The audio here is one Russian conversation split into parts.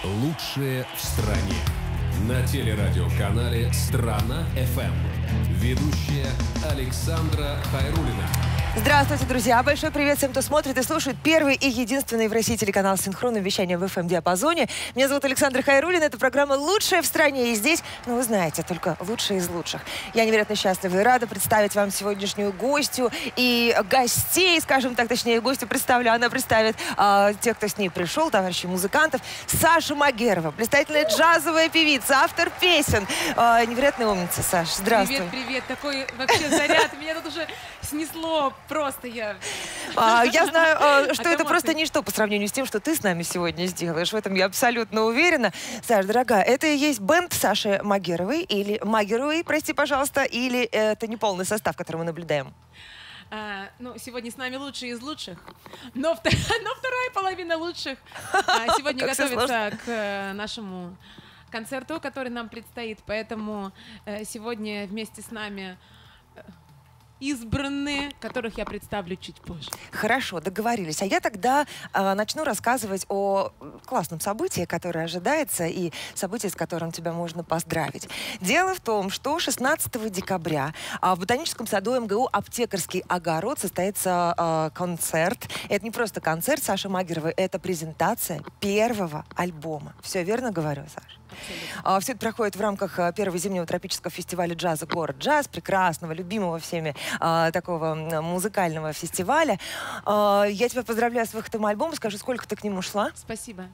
Лучшие в стране. На телерадиоканале «Страна-ФМ». Ведущая Александра Хайруллина. Здравствуйте, друзья! Большой привет всем, кто смотрит и слушает первый и единственный в России телеканал с синхронным вещанием в FM-диапазоне. Меня зовут Александра Хайруллина. Это программа «Лучшая в стране». И здесь, ну вы знаете, только лучшие из лучших. Я невероятно счастлива и рада представить вам сегодняшнюю гостью и гостей, скажем так, точнее, гостью представлю. Она представит тех, кто с ней пришел, товарищей музыкантов. Саша Магерова, блистательная джазовая певица, автор песен. Невероятная умница, Саш. Здравствуй. Привет, привет. Такой вообще заряд. Меня тут уже снесло. Просто я знаю, что это просто ничто по сравнению с тем, что ты с нами сегодня сделаешь. В этом я абсолютно уверена. Саша, дорогая, это и есть бенд Саши Магеровой, или Магеровой, прости, пожалуйста, или это не полный состав, который мы наблюдаем? Ну, сегодня с нами лучшие из лучших, но вторая половина лучших сегодня готовится к нашему концерту, который нам предстоит. Поэтому сегодня вместе с нами избранные, которых я представлю чуть позже. Хорошо, договорились. А я тогда начну рассказывать о классном событии, которое ожидается, и событии, с которым тебя можно поздравить. Дело в том, что 16 декабря в Ботаническом саду МГУ «Аптекарский огород» состоится концерт. Это не просто концерт Саши Магеровой, это презентация первого альбома. Все верно говорю, Саша? Все это проходит в рамках первого зимнего тропического фестиваля джаза «Город Джаз», прекрасного, любимого всеми такого музыкального фестиваля. Я тебя поздравляю с выходом альбома. Скажи, сколько ты к нему шла? Спасибо.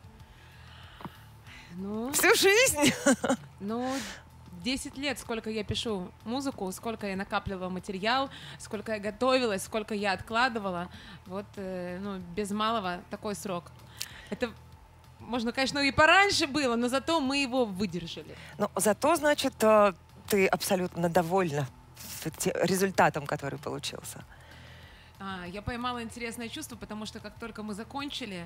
Всю жизнь? 10 лет, сколько я пишу музыку, сколько я накапливала материал, сколько я готовилась, сколько я откладывала. Вот, без малого такой срок. Это можно, конечно, и пораньше было, но зато мы его выдержали. Но зато, значит, ты абсолютно довольна результатом, который получился. Я поймала интересное чувство, потому что как только мы закончили,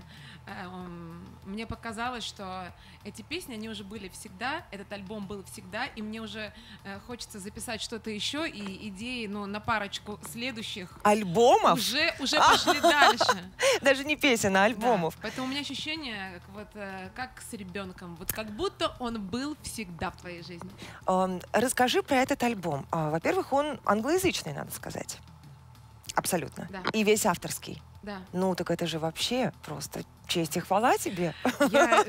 мне показалось, что эти песни, они уже были всегда, этот альбом был всегда, и мне уже хочется записать что-то еще, и идеи, на парочку следующих альбомов уже пошли дальше. Даже не песен, а альбомов. Да, поэтому у меня ощущение, как с ребенком, как будто он был всегда в твоей жизни. Расскажи про этот альбом. Во-первых, он англоязычный, надо сказать. Абсолютно. Да. И весь авторский. Да. Ну, так это же вообще просто честь и хвала тебе. Я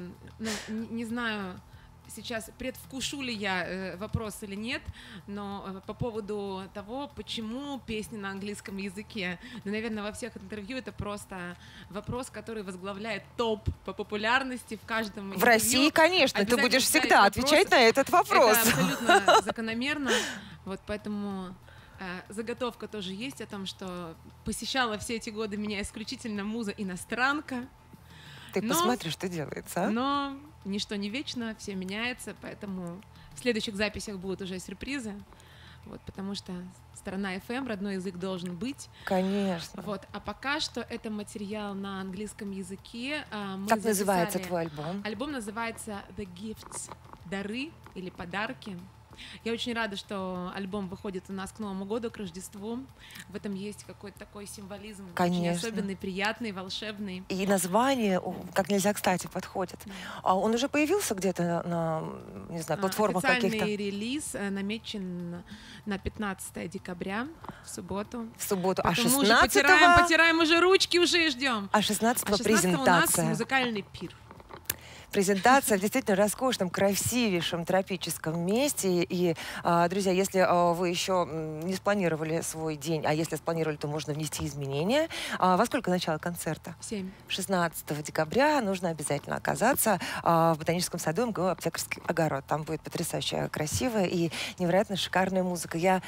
не знаю, сейчас предвкушу ли я вопрос или нет, но по поводу того, почему песни на английском языке, наверное, во всех интервью это просто вопрос, который возглавляет топ по популярности в каждом интервью. В России, конечно, ты будешь всегда отвечать на этот вопрос. Это абсолютно закономерно. Вот поэтому заготовка тоже есть о том, что посещала все эти годы меня исключительно муза-иностранка. Ты посмотри, что делается, а? Но ничто не вечно, все меняется, поэтому в следующих записях будут уже сюрпризы. Вот, потому что сторона FM, родной язык должен быть. Конечно. Вот, а пока что это материал на английском языке. Как называется твой альбом? Альбом называется The Gifts, дары или подарки. Я очень рада, что альбом выходит у нас к Новому году, к Рождеству. В этом есть какой-то такой символизм, очень особенный, приятный, волшебный. И название как нельзя кстати подходит. Да. Он уже появился где-то на, не знаю, платформах каких-то? Официальный релиз намечен на 15 декабря, в субботу. В субботу. Поэтому а 16-го? Потираем уже ручки, уже ждем. А 16-го презентация. У нас музыкальный пир. Презентация в действительно роскошном, красивейшем тропическом месте. И, друзья, если вы еще не спланировали свой день, а если спланировали, то можно внести изменения. Во сколько начало концерта? 7. 16 декабря нужно обязательно оказаться в Ботаническом саду МГУ «Аптекарский огород». Там будет потрясающе красивая и невероятно шикарная музыка. Я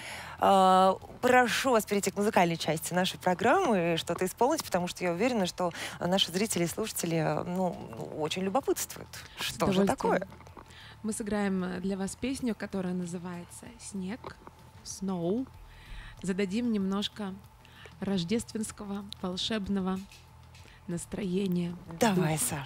прошу вас перейти к музыкальной части нашей программы и что-то исполнить, потому что я уверена, что наши зрители и слушатели очень любопытствуют. Что же такое? Мы сыграем для вас песню, которая называется «Снег», «Snow». Зададим немножко рождественского, волшебного настроения. Давай, Саш.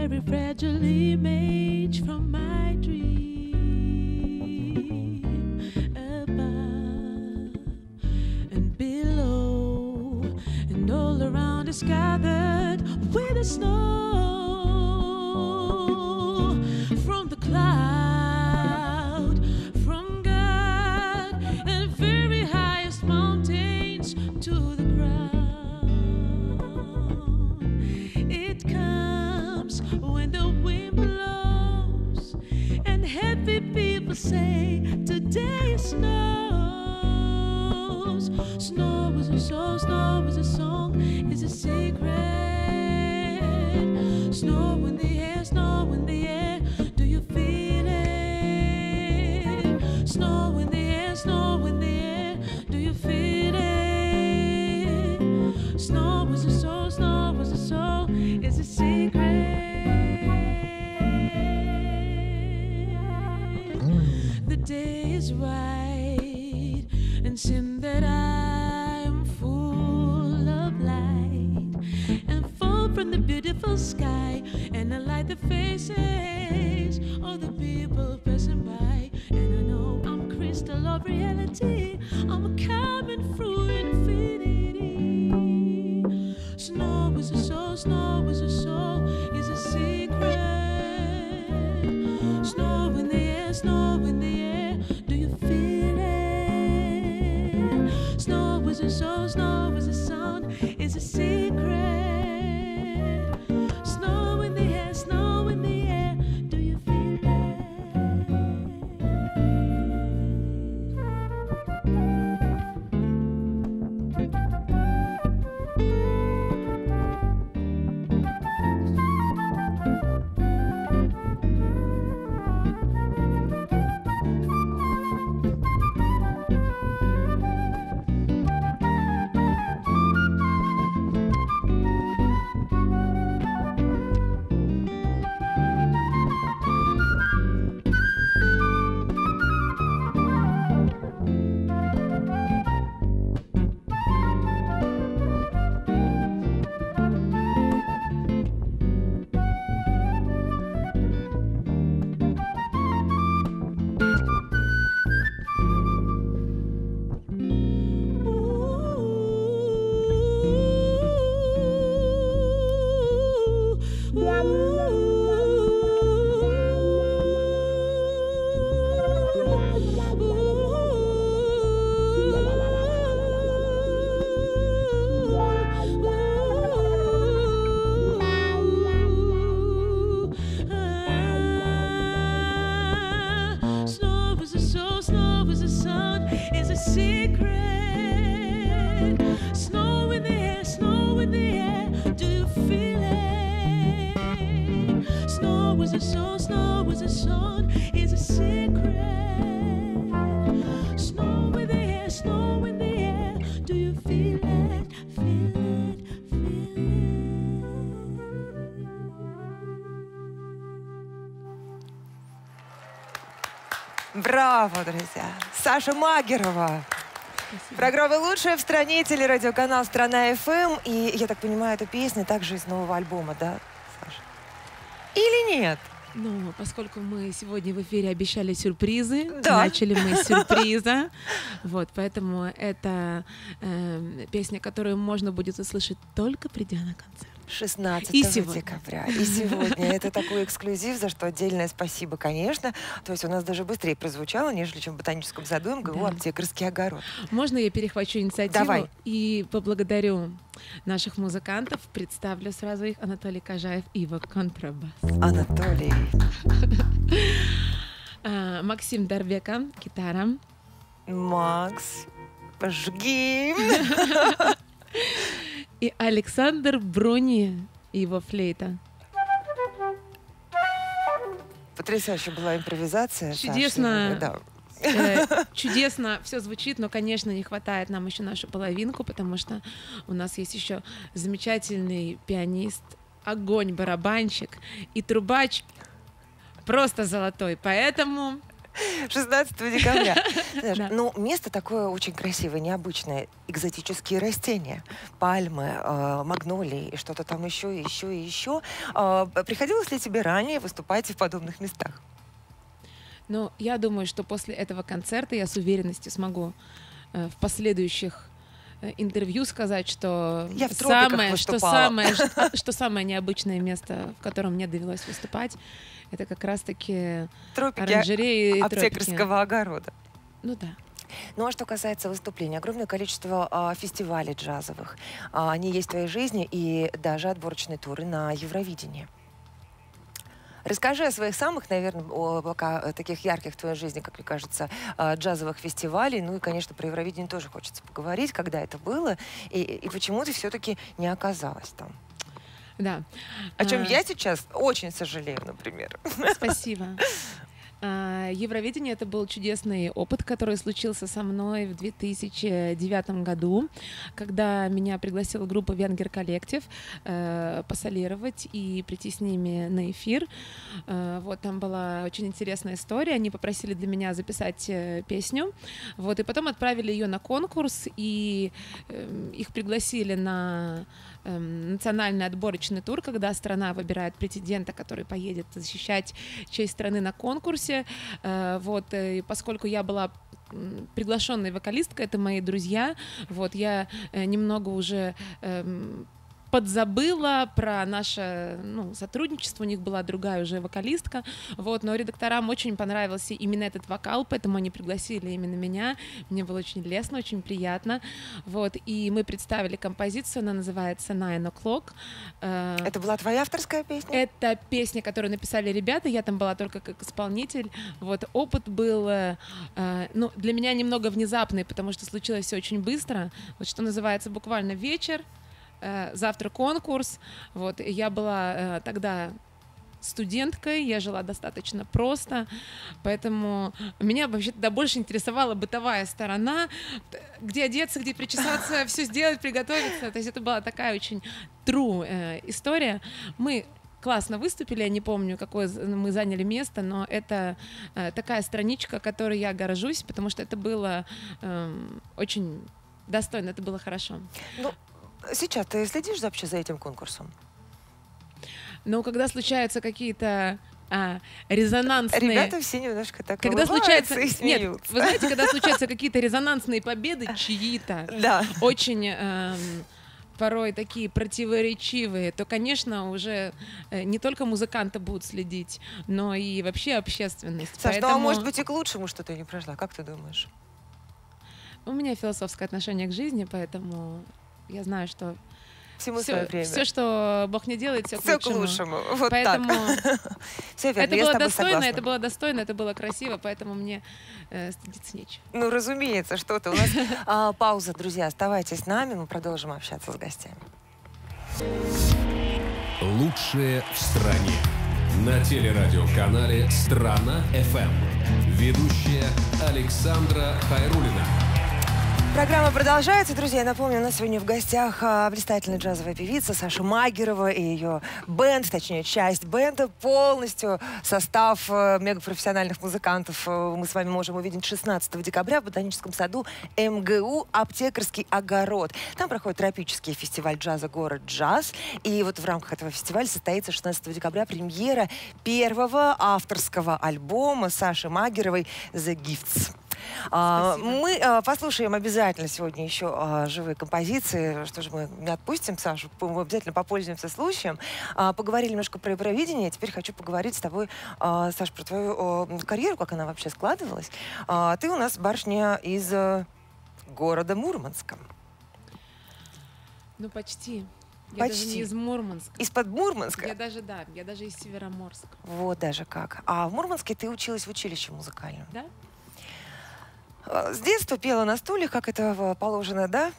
very fragile image from my dream. Above and below, and all around is gathered with the snow from the cloud, from God, and very highest mountains to the ground. It comes when the wind blows, and happy people say today it snows. Snow is a song, snow is a song, is a secret. Snow in the air, snow in the air, do you feel it? Snow in the air, snow in the air, do you feel it? Snow is a soul, snow is a soul, is a secret. The day is white and seem that I am full of light, and fall from the beautiful sky, and I light the faces of the people passing by, and I know I'm crystal of reality, I'm coming through infinity. Snow is a soul, snow is a soul, is a secret. Snow in the air, snow in the air, do you feel it? Snow is a soul, snow is a sound, is a secret. Snow in the air, snow in the air, do you feel it? Snow is a soul, snow is a sound, is a secret. Snow in the air, snow in the air, do you feel it? Snow is a soul, snow is a sound, is a secret. Snow in the air, snow in the air, do you feel it? Feel it, feel it. Браво, друзья! Саша Магерова. Программа «Лучшая в стране», телерадиоканал «Страна ФМ». И, я так понимаю, эта песня также из нового альбома, да, Саша? Или нет? Ну, поскольку мы сегодня в эфире обещали сюрпризы, Да. начали мы с сюрприза, вот, поэтому это песня, которую можно будет услышать только придя на концерт. 16 И сегодня. декабря. И сегодня. Это такой эксклюзив, за что отдельное спасибо, конечно. То есть у нас даже быстрее прозвучало, нежели чем в ботаническом саду МГУ Да. «Аптекарский огород». Можно я перехвачу инициативу? Давай. И поблагодарю наших музыкантов. Представлю сразу их. Анатолий Кожаев, Ива, контрабас. Анатолий. Максим Дарбека, гитара. Макс, жги. И Александр Брони, его флейта. Потрясающая была импровизация. Саша. Чудесно. Да. Чудесно все звучит, но, конечно, не хватает нам еще нашу половинку, потому что у нас есть еще замечательный пианист, огонь барабанщик и трубач просто золотой. Поэтому 16 декабря. Знаешь, ну, место такое очень красивое, необычное. Экзотические растения. Пальмы, магнолии и что-то там еще, и еще, и еще. Приходилось ли тебе ранее выступать в подобных местах? Но я думаю, что после этого концерта я с уверенностью смогу в последующих интервью сказать, что Я в тропиках выступала. что самое необычное место, в котором мне довелось выступать, это как раз-таки Тропики оранжереи и аптекарского тропики. огорода. Ну да. Ну а что касается выступлений, огромное количество фестивалей джазовых. Они есть в твоей жизни и даже отборочные туры на Евровидении. Расскажи о своих самых, наверное, пока таких ярких в твоей жизни, как мне кажется, джазовых фестивалей. Ну и, конечно, про Евровидение тоже хочется поговорить, когда это было и почему ты все-таки не оказалась там. Да. О чем я сейчас очень сожалею, например. Спасибо. Евровидение — это был чудесный опыт, который случился со мной в 2009 году, когда меня пригласила группа Венгер Коллектив посолировать и прийти с ними на эфир. Вот там была очень интересная история. Они попросили для меня записать песню, вот, и потом отправили ее на конкурс, и их пригласили на национальный отборочный тур, когда страна выбирает претендента, который поедет защищать честь страны на конкурсе. Вот, и поскольку я была приглашенной вокалисткой, это мои друзья, вот, я немного уже подзабыла про наше сотрудничество, у них была другая уже вокалистка, вот, но редакторам очень понравился именно этот вокал, поэтому они пригласили именно меня, мне было очень лестно, очень приятно, вот, и мы представили композицию, она называется «Nine O'Clock». Это была твоя авторская песня? Это песня, которую написали ребята, я там была только как исполнитель, вот, опыт был, для меня немного внезапный, потому что случилось все очень быстро, вот, что называется, буквально вечер, завтра конкурс, вот, и я была тогда студенткой, я жила достаточно просто, поэтому меня вообще тогда больше интересовала бытовая сторона, где одеться, где причесаться, все сделать, приготовиться, то есть это была такая очень true история. Мы классно выступили, я не помню, какое мы заняли место, но это такая страничка, которой я горжусь, потому что это было очень достойно, это было хорошо. Сейчас ты следишь вообще за этим конкурсом? Но когда случаются какие-то резонансные... Ребята все немножко так когда улыбаются случается... и смеются. Нет, вы знаете, когда случаются какие-то резонансные победы чьи-то, да. очень порой такие противоречивые, то, конечно, уже не только музыканты будут следить, но и вообще общественность. Саш, Поэтому... ну а может быть и к лучшему, что ты не прошла, как ты думаешь? У меня философское отношение к жизни, поэтому... Я знаю, что всему свое время. Все, что Бог не делает, все к лучшему. Вот поэтому так. Все верно, это было достойно, это было красиво, поэтому мне стыдиться нечего. Ну, разумеется, что-то. У нас пауза, друзья. Оставайтесь с нами, мы продолжим общаться с гостями. Лучшее в стране. На телерадиоканале «Страна.ФМ». Ведущая Александра Хайруллина. Программа продолжается, друзья. Я напомню, у нас сегодня в гостях блистательная джазовая певица Саша Магерова и ее бенд, точнее, часть бенда, полностью состав мегапрофессиональных музыкантов мы с вами можем увидеть 16 декабря в Ботаническом саду МГУ «Аптекарский огород». Там проходит тропический фестиваль джаза «Город Джаз». И вот в рамках этого фестиваля состоится 16 декабря премьера первого авторского альбома Саши Магеровой «The Gifts». Мы послушаем обязательно сегодня еще живые композиции. Что же, мы не отпустим Сашу, мы обязательно попользуемся случаем. Поговорили немножко про Евровидение. Теперь хочу поговорить с тобой, Саш, про твою карьеру, как она вообще складывалась. Ты у нас барышня из города Мурманска. Ну, почти. Я Почти. даже не из Мурманска. Из-под Мурманска? Я даже из Североморска. Вот даже как. А в Мурманске ты училась в училище музыкальном? Да. С детства пела на стульях, как это положено, да?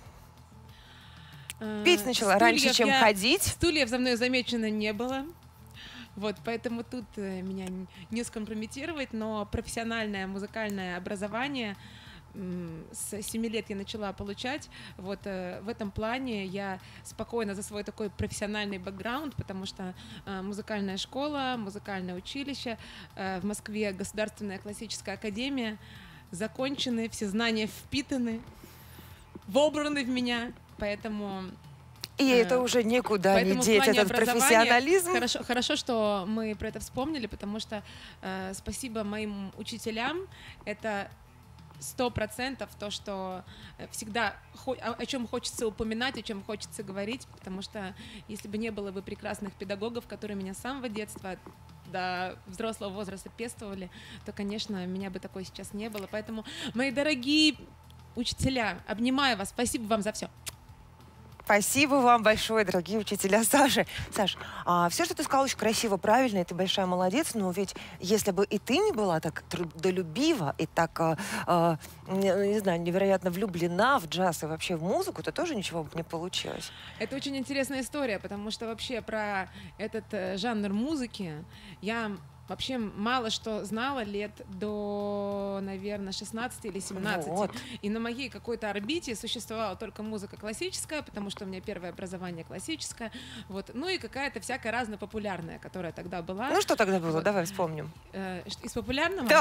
Петь начала раньше, чем ходить. Стульев за мной замечено не было. Вот, поэтому тут меня не скомпрометировать, но профессиональное музыкальное образование с 7 лет я начала получать. Вот в этом плане я спокойно за свой такой профессиональный бэкграунд, потому что музыкальная школа, музыкальное училище, в Москве Государственная классическая академия, закончены, все знания впитаны, вобраны в меня, поэтому... И это уже никуда не деть, этот профессионализм. Хорошо, что мы про это вспомнили, потому что спасибо моим учителям, это 100% то, что всегда о чем хочется упоминать, о чем хочется говорить, потому что если бы не было бы прекрасных педагогов, которые меня с самого детства до взрослого возраста пестовали, то, конечно, меня бы такой сейчас не было. Поэтому, мои дорогие учителя, обнимаю вас, спасибо вам за все. Спасибо вам большое, дорогие учителя. Саша, все, что ты сказала, очень красиво, правильно, и ты большая молодец, но ведь если бы и ты не была так трудолюбива и так, не знаю, невероятно влюблена в джаз и вообще в музыку, то тоже ничего бы не получилось. Это очень интересная история, потому что вообще про этот жанр музыки я вообще мало что знала лет до, наверное, 16 или 17. Вот. И на моей какой-то орбите существовала только музыка классическая, потому что у меня первое образование классическое. Вот. Ну и какая-то всякая разная популярная, которая тогда была. Ну что тогда было? Вот. Давай вспомним. Из популярного?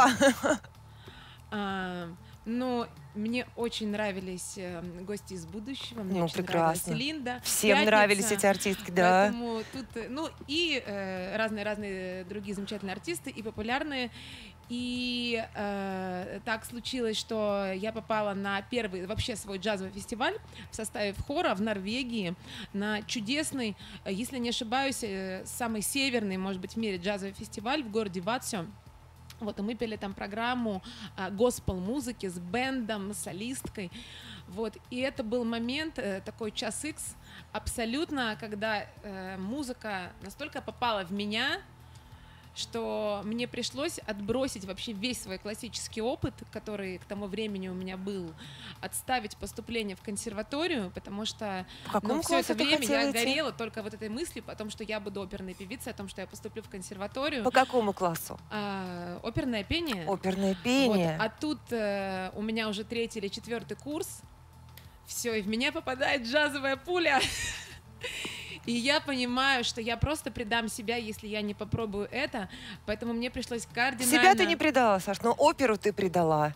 Да. Но мне очень нравились гости из будущего, мне очень прекрасно. нравилась Линда. Всем Пятница. Нравились эти артистки, да. Поэтому тут, ну и разные другие замечательные артисты, и популярные. И так случилось, что я попала на первый вообще свой джазовый фестиваль в составе хора в Норвегии на чудесный, если не ошибаюсь, самый северный, может быть, в мире джазовый фестиваль в городе Ватсё. Вот, и мы пели там программу госпел-музыки с бэндом, с солисткой. Вот, и это был момент, такой час икс, абсолютно, когда музыка настолько попала в меня, что мне пришлось отбросить вообще весь свой классический опыт, который к тому времени у меня был, отставить поступление в консерваторию, потому что все это время я горела только вот этой мыслью о том, что я буду оперной певицей, о том, что я поступлю в консерваторию. По какому классу? Оперное пение. Оперное пение. Вот. А тут у меня уже 3-й или 4-й курс, все, и в меня попадает джазовая пуля. И я понимаю, что я просто предам себя, если я не попробую это, поэтому мне пришлось кардинально... Себя ты не предала, Саш, но оперу ты предала.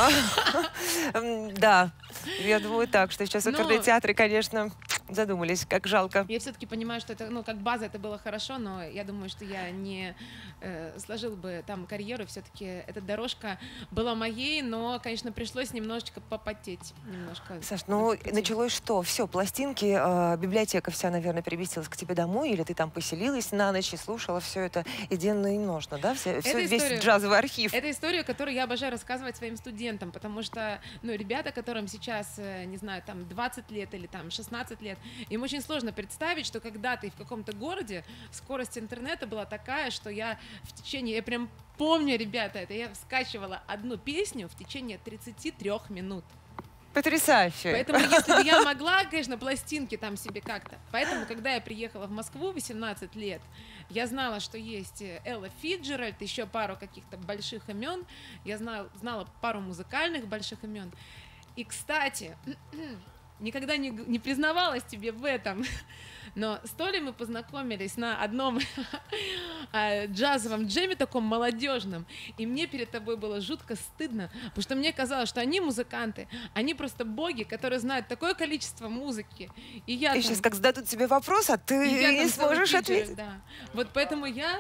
Да, я думаю так, что сейчас оперные театры, конечно, задумались, как жалко. Я все-таки понимаю, что это, как база это было хорошо, но я думаю, что я не сложил бы там карьеру, все-таки эта дорожка была моей, но, конечно, пришлось немножечко попотеть. Саш, началось что? Все, пластинки, библиотека вся, наверное, переместилась к тебе домой, или ты там поселилась на ночь и слушала все это и денно, и ножно, да? Весь джазовый архив. Это история, которую я обожаю рассказывать своим студентам, потому что, ребята, которым сейчас, не знаю, там 20 лет или там 16 лет, им очень сложно представить, что когда-то и в каком-то городе скорость интернета была такая, что я я прям помню, ребята, это я скачивала одну песню в течение 33 минут. Потрясающе. Поэтому, если бы я могла, конечно, пластинки там себе как-то. Поэтому, когда я приехала в Москву 18 лет, я знала, что есть Элла Фицджеральд, еще пару каких-то больших имен. Я знала пару музыкальных больших имен. И, кстати, никогда не признавалась тебе в этом, но с Толей мы познакомились на одном джазовом джеме, таком молодежном, и мне перед тобой было жутко стыдно, потому что мне казалось, что они музыканты, они просто боги, которые знают такое количество музыки. И сейчас как зададут тебе вопрос, а ты не сможешь ответить. Да. Вот поэтому я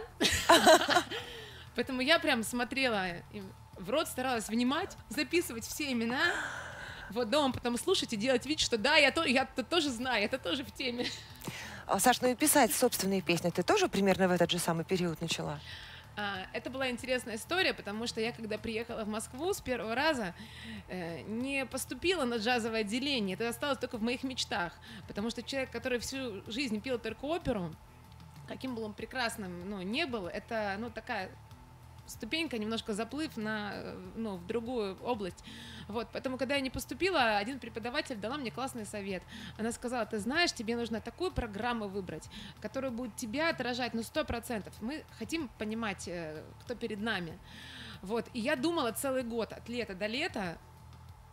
прям смотрела в рот, старалась внимать, записывать все имена, вот дома потом слушать и делать вид, что да, я тоже знаю, это тоже в теме. Саш, и писать собственные песни ты тоже примерно в этот же самый период начала? Это была интересная история, потому что я, когда приехала в Москву с первого раза, не поступила на джазовое отделение, это осталось только в моих мечтах, потому что человек, который всю жизнь пел только оперу, каким бы он прекрасным не был, это такая ступенька, немножко заплыв в другую область. Вот, поэтому, когда я не поступила, один преподаватель дала мне классный совет. Она сказала: ты знаешь, тебе нужно такую программу выбрать, которая будет тебя отражать 100%. Мы хотим понимать, кто перед нами. Вот, и я думала целый год, от лета до лета,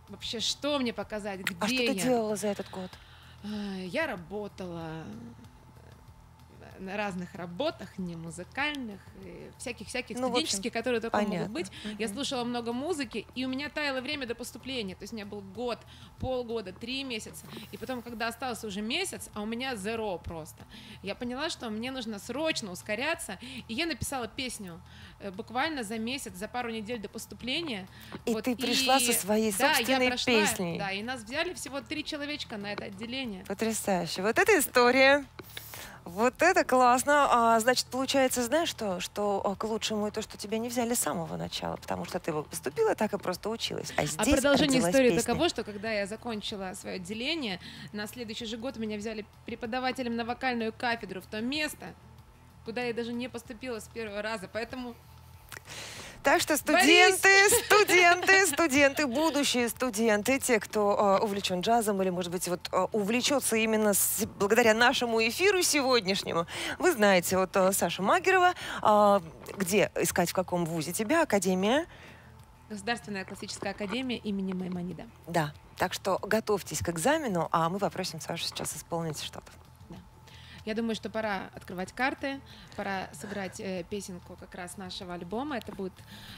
вообще, что мне показать, где А что ты я. делала за этот год? Я работала на разных работах, не музыкальных, всяких Ну, в общем, студенческих, которые только понятно. могут быть. Я слушала много музыки, и у меня таяло время до поступления. То есть у меня был год, полгода, 3 месяца. И потом, когда остался уже месяц, а у меня зеро просто, я поняла, что мне нужно срочно ускоряться. И я написала песню буквально за месяц, за пару недель до поступления. И ты пришла со своей да, собственной я прошла, песней. Да, и нас взяли всего 3 человечка на это отделение. Потрясающе. Вот эта история. Вот это классно. Значит, получается, знаешь что к лучшему и то, что тебя не взяли с самого начала, потому что ты поступила, так и просто училась. А здесь продолжение родилась истории песня. таково, что когда я закончила свое отделение, на следующий же год меня взяли преподавателем на вокальную кафедру в то место, куда я даже не поступила с первого раза. Поэтому Так что студенты, будущие студенты, те, кто увлечен джазом или, может быть, вот увлечется именно благодаря нашему эфиру сегодняшнему, вы знаете, вот Саша Магерова, где искать, в каком вузе тебя, академия? Государственная классическая академия имени Маймонида. Да, так что готовьтесь к экзамену, а мы попросим Сашу сейчас исполнить что-то. Я думаю, что пора открывать карты, пора сыграть песенку как раз нашего альбома. Это будет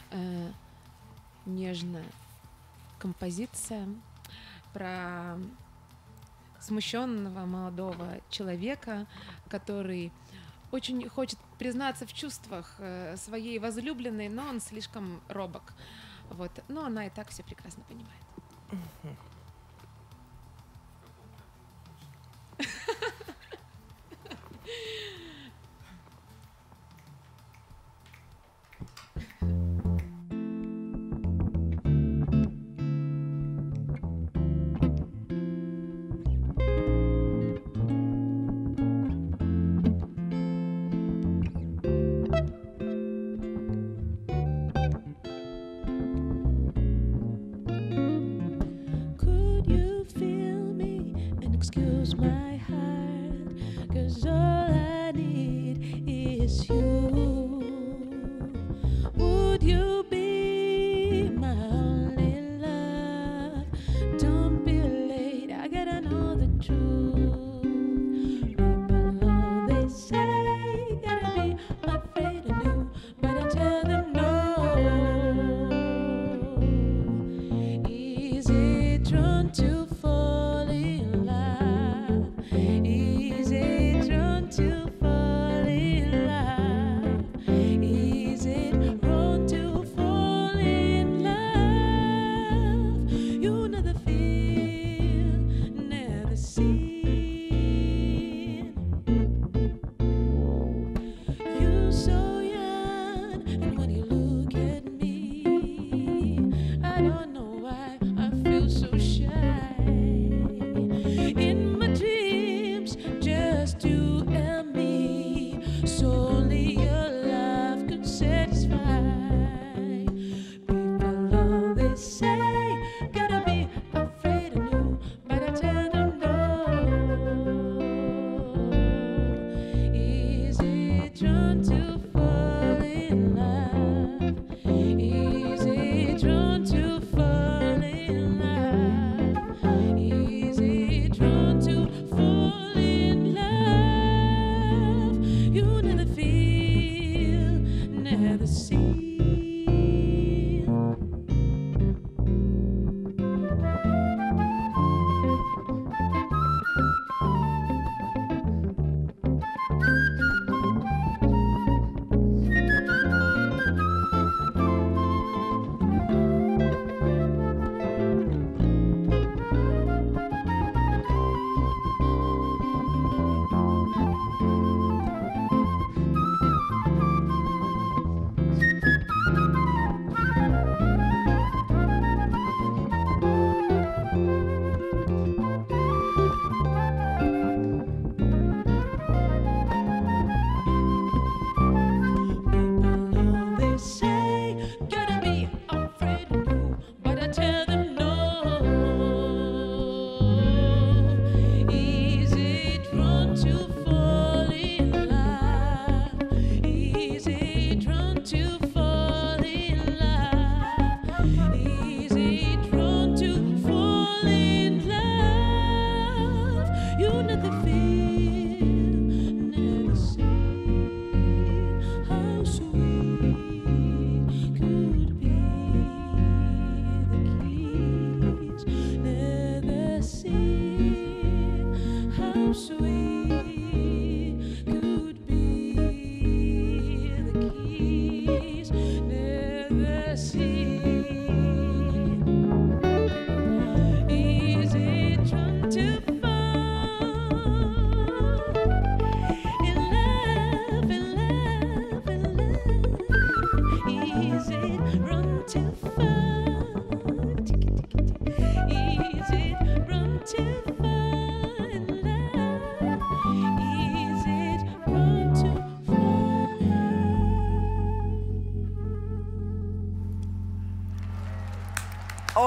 нежная композиция про смущенного молодого человека, который очень хочет признаться в чувствах своей возлюбленной, но он слишком робок. Вот. Но она и так все прекрасно понимает. Could you feel me and excuse my heart? 'Cause all I need is you. Would you be my only love? Don't be late, I gotta know the truth. People know they say, gotta be afraid of you, but I tell them no. Easy drawn to fall in love. Easy drawn to fall in love. Easy drawn to fall in love. You never feel, never seen. You so young, and when you look at me, I don't know why I feel so shy. In my dreams, just you and me, so only your love could satisfy. People always say, gotta be afraid of you, but I tell them no. Easy drawn to fall in love. Easy drawn to fall in love. Easy drawn to fall in love. You never feel.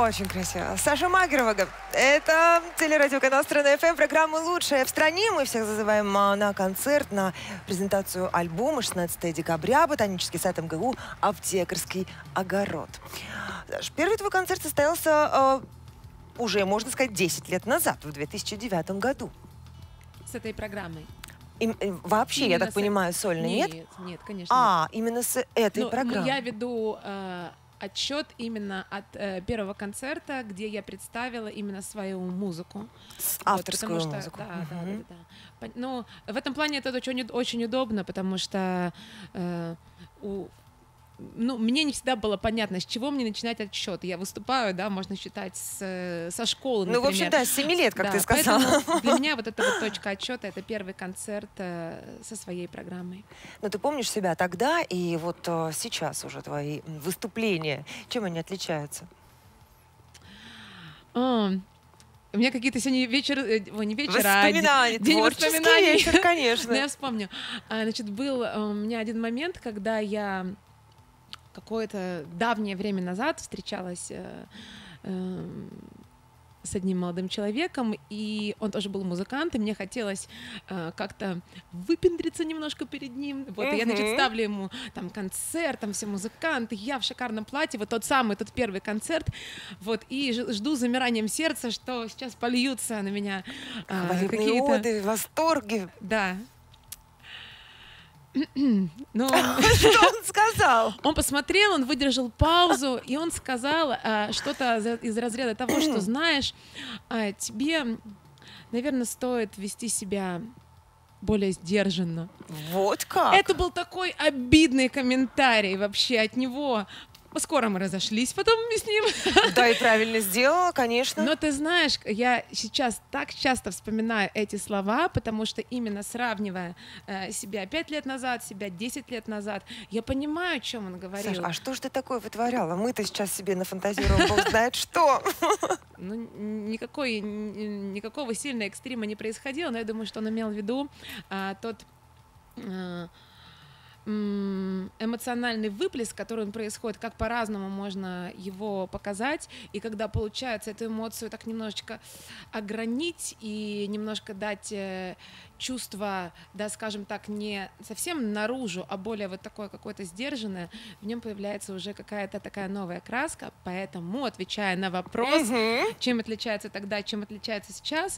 Очень красиво. Саша Магерова. Это телерадиоканал «Страна ФМ», программа «Лучшая в стране». Мы всех зазываем на концерт, на презентацию альбома 16 декабря, ботанический сад МГУ, Аптекарский огород. Саш, первый твой концерт состоялся уже, можно сказать, 10 лет назад, в 2009 году. С этой программой. Вообще, Именно я так понимаю, сольный, нет? Нет, конечно. Именно с этой программы. Я веду отчет именно от первого концерта, где я представила именно свою музыку. Авторскую вот, музыку. Да. Ну, в этом плане это очень удобно, потому что мне не всегда было понятно, с чего мне начинать отсчет. Я выступаю, да, можно считать со школы, например. Ну, в общем, да, с 7 лет, как ты сказала. Для меня вот эта вот точка отсчета — это первый концерт со своей программой. Но ты помнишь себя тогда и вот сейчас уже твои выступления, чем они отличаются? У меня какие-то сегодня не вечер, воспоминания, день воспоминаний. Вечер, конечно. Но я вспомню. Значит, был у меня один момент, когда я какое-то давнее время назад встречалась с одним молодым человеком, и он тоже был музыкант, и мне хотелось как-то выпендриться немножко перед ним. Вот, и я, значит, ставлю ему там концерт, там все музыканты, я в шикарном платье, вот тот первый концерт, вот, и жду с замиранием сердца, что сейчас польются на меня какие-то оды, восторги. Да. Но... Что он сказал? Он посмотрел, он выдержал паузу, и он сказал что-то из разряда того, что, знаешь, тебе, наверное, стоит вести себя более сдержанно. Вот как? Это был такой обидный комментарий вообще от него. Скоро мы разошлись потом с ним. Да, и правильно сделала, конечно. Но ты знаешь, я сейчас так часто вспоминаю эти слова, потому что именно сравнивая себя 5 лет назад, себя 10 лет назад, я понимаю, о чем он говорил. Саша, а что же ты такое вытворяла? Мы-то сейчас себе нафантазируем, бог знает что. Ну, никакого сильного экстрима не происходило, но я думаю, что он имел в виду тот... эмоциональный выплеск, который происходит, как по-разному можно его показать, и когда получается эту эмоцию так немножечко огранить и немножко дать чувство, да, скажем так, не совсем наружу, а более вот такое какое-то сдержанное, в нем появляется уже какая-то такая новая краска, поэтому, отвечая на вопрос, чем отличается тогда, чем отличается сейчас,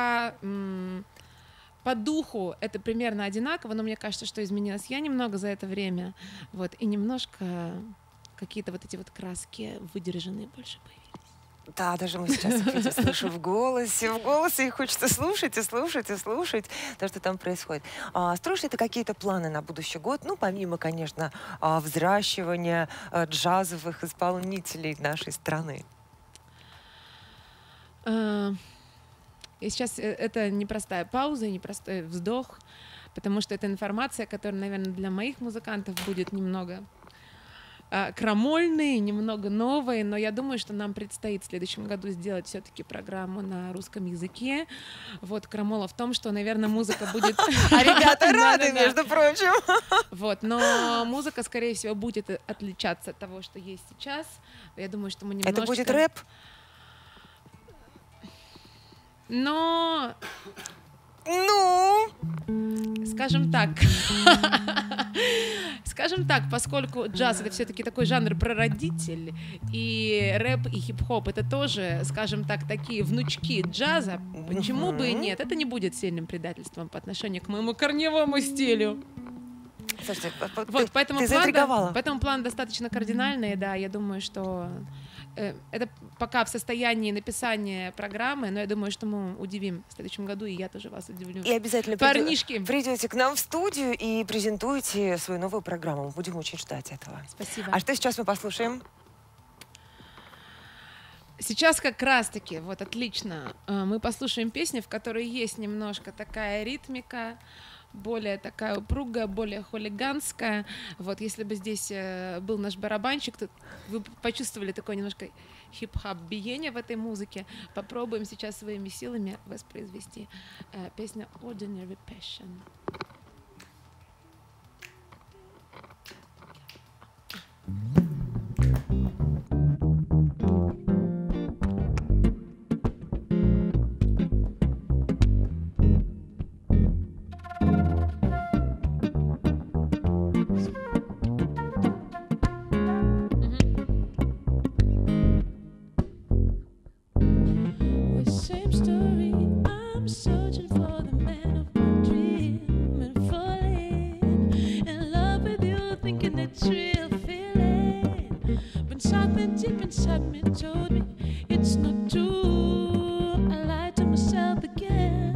по духу это примерно одинаково, но мне кажется, что изменилась я немного за это время, вот, и немножко какие-то вот эти вот краски выдержанные больше появились. Да, даже мы сейчас их слышу в голосе их хочется слушать и слушать и слушать то, что там происходит. Строишь ли ты какие-то планы на будущий год? Ну, помимо, конечно, взращивания джазовых исполнителей нашей страны. И сейчас это непростая пауза, непростой вздох, потому что это информация, которая, наверное, для моих музыкантов будет немного крамольной, немного новой, но я думаю, что нам предстоит в следующем году сделать все-таки программу на русском языке. Вот, крамола в том, что, наверное, музыка будет... А ребята рады, между прочим. Вот, но музыка, скорее всего, будет отличаться от того, что есть сейчас. Я думаю, что мы немножко... Это будет рэп? Но, скажем так, поскольку джаз — это все-таки такой жанр прародитель, и рэп и хип-хоп — это тоже, скажем так, такие внучки джаза, почему бы и нет? Это не будет сильным предательством по отношению к моему корневому стилю. Слушайте, вот, поэтому план достаточно кардинальный, да, я думаю, что это пока в состоянии написания программы, но я думаю, что мы удивим в следующем году, и я тоже вас удивлю. И обязательно придете к нам в студию и презентуете свою новую программу. Мы будем очень ждать этого. Спасибо. А что сейчас мы послушаем? Сейчас как раз-таки, вот отлично, мы послушаем песню, в которой есть немножко такая ритмика, более такая упругая, более хулиганская. Вот, если бы здесь был наш барабанщик, то вы почувствовали такое немножко хип-хоп биение в этой музыке. Попробуем сейчас своими силами воспроизвести песню Ordinary Passion. inside me told me it's not true. I lied to myself again.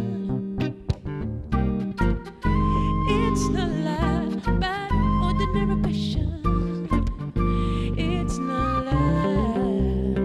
It's not love, but ordinary passion. It's not love.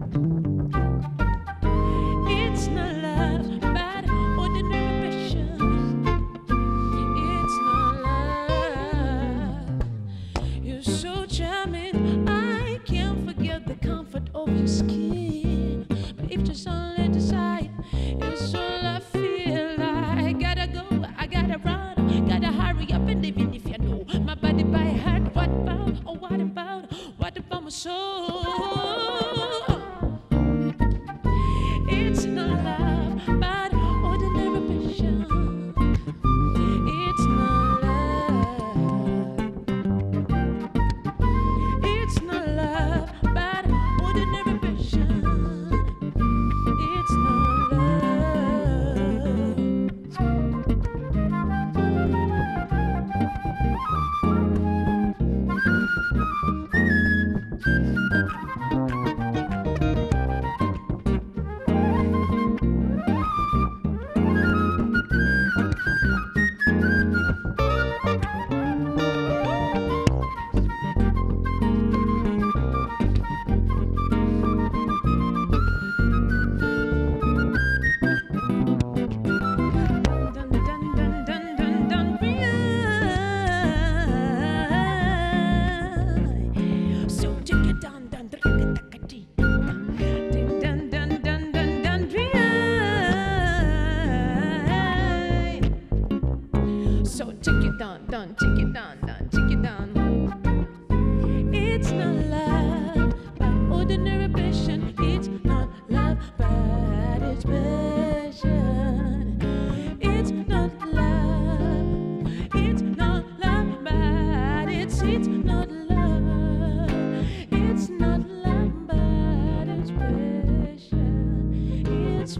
It's not love, but ordinary passion. It's not love. You're so charming, I can't forget the comfort of your skin. But if just only desire is all I feel, I gotta go, I gotta run, gotta hurry up, and even if you know my body by heart, what about, oh what about my soul? It's not love, but ordinary passion. It's not love. It's not love, but ordinary passion. It's not love. Dun, dun, dun, dun, dun, dun, right. So take it down, dun, dun, dun, dun, dun, dun, dun, dun, dun, right. So take it down, take it down, take it down. It's not love, but ordinary passion. It's not love, but it's passion. It's not love. It's not love, but it's not love. It's not love, but it's passion. It's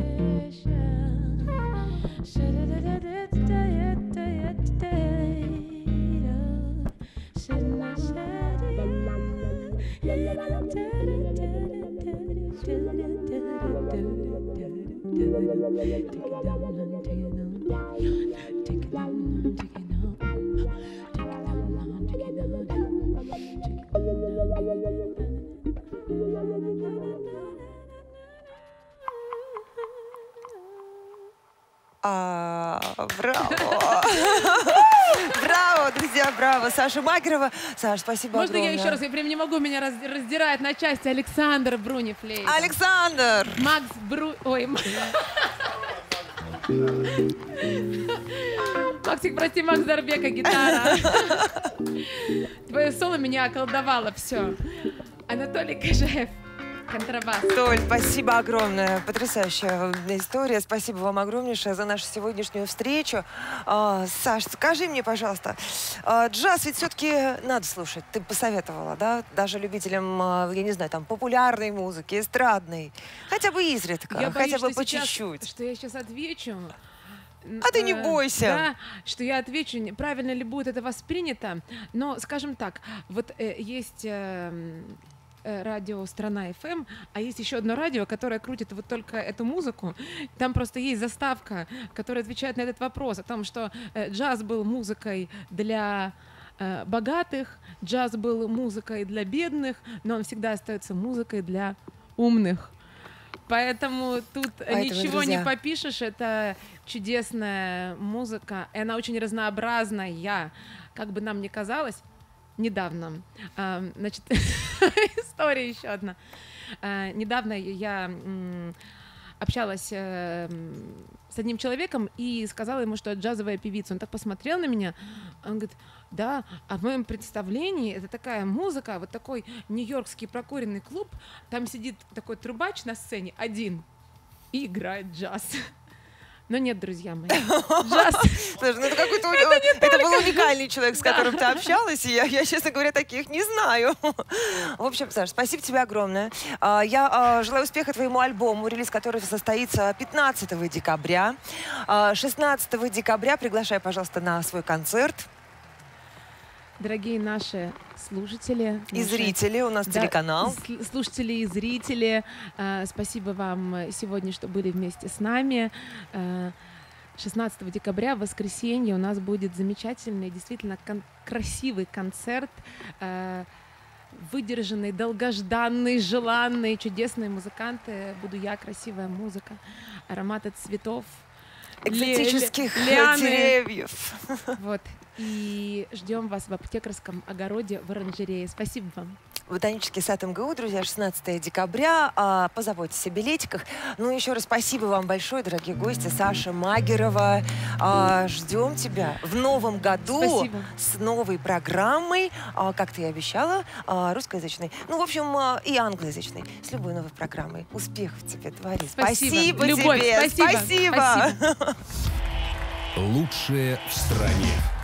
Браво! Браво, друзья, браво! Саша Магерова. Саш, спасибо Можно огромное. я еще раз? Я прям не могу, меня раздирает на части Александр Брунифлейт. Александр! Макс Ой, Максик, прости, Макс Дарбека, гитара. Твое соло меня околдовало, все. Анатолий Кожаев, контрабас. Толь, спасибо огромное. Потрясающая история. Спасибо вам огромнейшее за нашу сегодняшнюю встречу. Саш, скажи мне, пожалуйста, джаз ведь все-таки надо слушать. Ты посоветовала, да? Даже любителям, я не знаю, там, популярной музыки, эстрадной. Хотя бы изредка, Я боюсь, хотя бы что по сейчас- чуть-чуть. Что я сейчас отвечу. А ты не бойся. Да, что я отвечу, правильно ли будет это воспринято. Но, скажем так, вот есть радио «Страна FM», а есть еще одно радио, которое крутит вот только эту музыку. Там просто есть заставка, которая отвечает на этот вопрос о том, что джаз был музыкой для богатых, джаз был музыкой для бедных, но он всегда остается музыкой для умных. Поэтому тут ничего друзья, не попишешь, это чудесная музыка, и она очень разнообразная, как бы нам ни казалось. Недавно, значит, история еще одна. Недавно я общалась с одним человеком и сказала ему, что я джазовая певица. Он так посмотрел на меня, он говорит: да, а в моем представлении это такая музыка, вот такой нью-йоркский прокуренный клуб, там сидит такой трубач на сцене один и играет джаз. Но нет, друзья мои, джаз. Слушай, ну это какой-то это был уникальный человек, с которым ты общалась, и я, честно говоря, таких не знаю. В общем, Саш, спасибо тебе огромное. Я желаю успеха твоему альбому, релиз которого состоится 15 декабря. 16 декабря приглашай, пожалуйста, на свой концерт. Дорогие наши слушатели. И зрители, у нас телеканал. Слушатели и зрители, спасибо вам сегодня, что были вместе с нами. 16 декабря, в воскресенье, у нас будет замечательный, действительно красивый концерт, выдержанный, долгожданный, желанный, чудесные музыканты. Буду я, красивая музыка, ароматы цветов, экзотических лианы. Деревьев. Вот. И ждем вас в аптекарском огороде в оранжерее. Спасибо вам. Ботанический сад МГУ, друзья, 16 декабря. Позаботьтесь о билетиках. Ну, еще раз спасибо вам большое, дорогие гости. Саша Магерова. Ждем тебя в новом году. Спасибо. С новой программой, как ты и обещала, русскоязычной. Ну, в общем, и англоязычной. С любой новой программой. Успехов тебе, твори. Спасибо Любовь, тебе. Спасибо. Спасибо. Лучшее в стране.